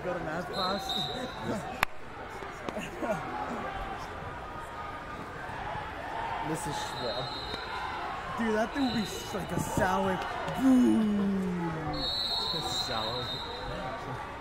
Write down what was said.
go to math class. This is Schwab. Dude, that thing would be like a salad. Boom. A salad.